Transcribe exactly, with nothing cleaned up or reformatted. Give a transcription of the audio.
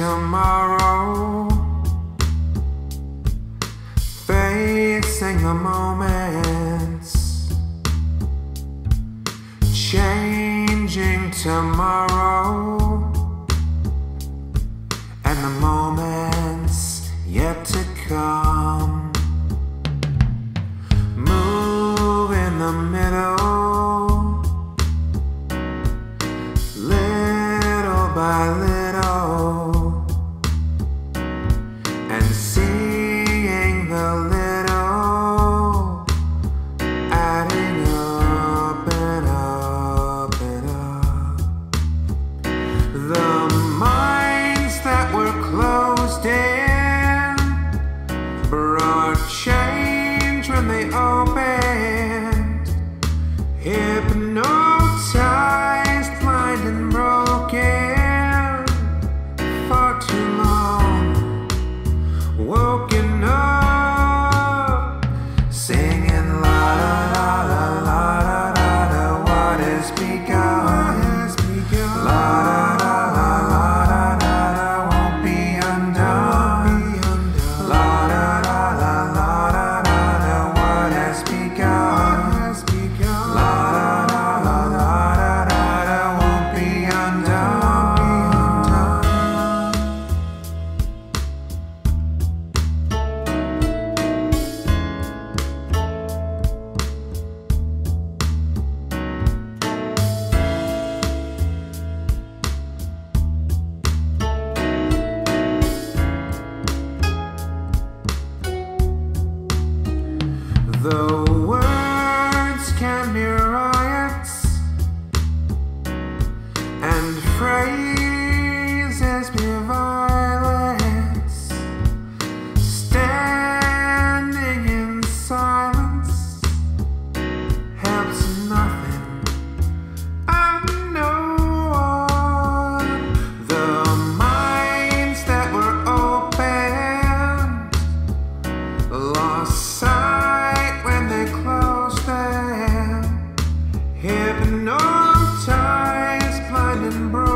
tomorrow, facing the moments, changing tomorrow, and the moments yet to come. Move in the middle, little by little, and seeing the little adding up and up and up. The minds that were closed in brought change when they opened, hypnotized, blind and broken for too long, woken up, singing la la la la la la la. What has begun? La la la la la la la won't be undone. La la la la la la la la. What has begun? La la la la la la la la won't be undone. The words can be riots, and phrases be violence. Standing in silence helps nothing and no one. The minds that were opened lost sight when they closed them, hypnotized, blind and broken.